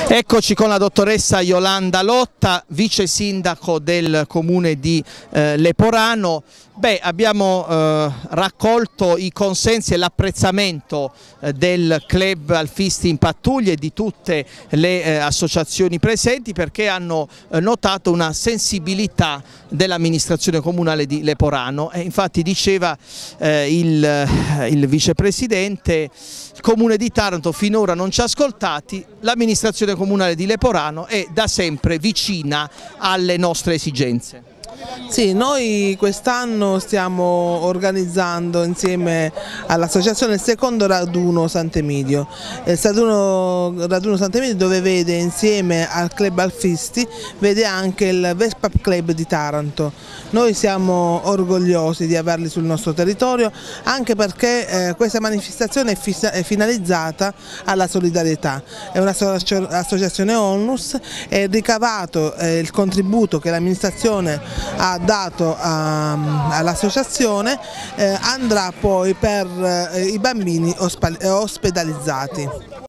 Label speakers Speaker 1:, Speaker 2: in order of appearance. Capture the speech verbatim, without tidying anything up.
Speaker 1: Eccoci con la dottoressa Iolanda Lotta, vice sindaco del comune di eh, Leporano. Beh, abbiamo eh, raccolto i consensi e l'apprezzamento eh, del club Alfisti in Pattuglia e di tutte le eh, associazioni presenti, perché hanno eh, notato una sensibilità dell'amministrazione comunale di Leporano. E infatti diceva eh, il, il vicepresidente: il comune di Taranto finora non ci ha ascoltati, l'amministrazione comunale di Leporano è da sempre vicina alle nostre esigenze.
Speaker 2: Sì, noi quest'anno stiamo organizzando insieme all'associazione il secondo raduno Sant'Emidio, il raduno, raduno Sant'Emidio dove vede insieme al club Alfisti, vede anche il Vespa Club di Taranto. Noi siamo orgogliosi di averli sul nostro territorio, anche perché eh, questa manifestazione è, è finalizzata alla solidarietà, è un'associazione ONLUS e ricavato eh, il contributo che l'amministrazione ha dato all'associazione eh, andrà poi per eh, i bambini ospedalizzati.